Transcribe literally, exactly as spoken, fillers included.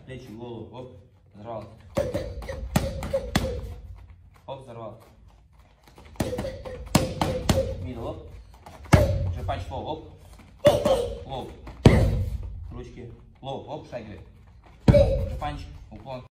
плечи, голову, оп, взорвал. Оп, взорвал. Мидл, оп. Уже панч, лоу, оп. Лоу. Ручки, лоу, оп, шагивай. Уже панч, уклон.